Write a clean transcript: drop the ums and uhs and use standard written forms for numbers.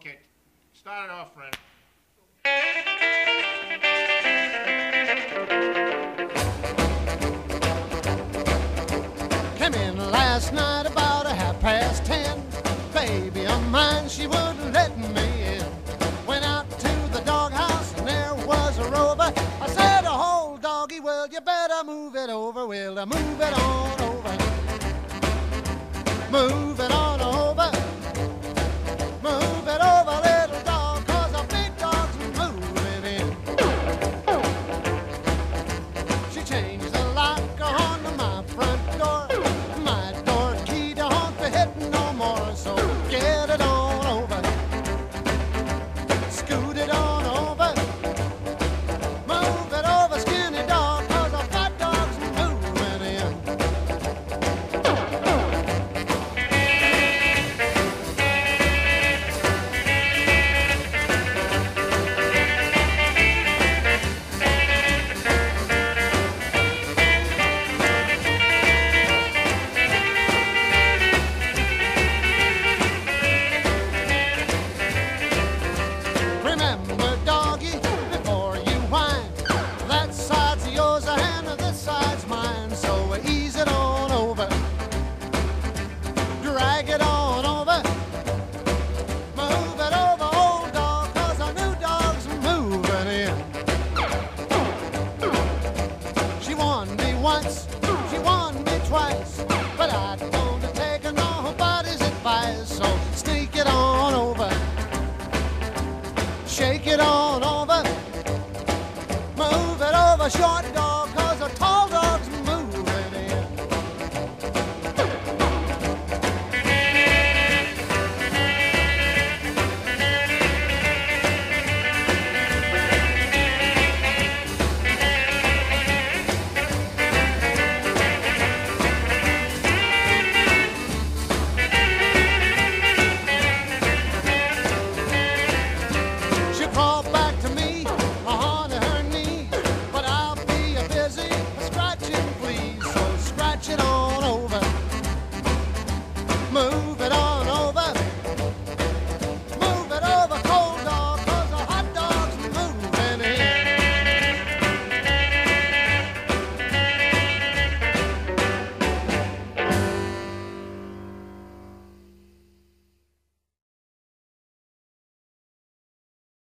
Okay, start it off, friend. Came in last night about 10:30. Baby of mine, she wouldn't let me in. Went out to the doghouse and there was a rover. I said, "Oh, doggy, well, you better move it over. Well, move it on over. Move it on over. Move it over, little dog, 'cause a big dog's moving in." She changed the lock on my front door. My door key don't be hitting no more, so get it on over. Scoot it on over. Move it over, skinny dog, 'cause a fat dog's moving in. Remember, doggy, before you whine, that side's yours and this side's mine. So ease it on over, drag it on over, move it over, old dog, 'cause a new dog's moving in. She won me once, she won me twice, but I don't take nobody's advice. So sneak it on over, shake it on over, move it over, short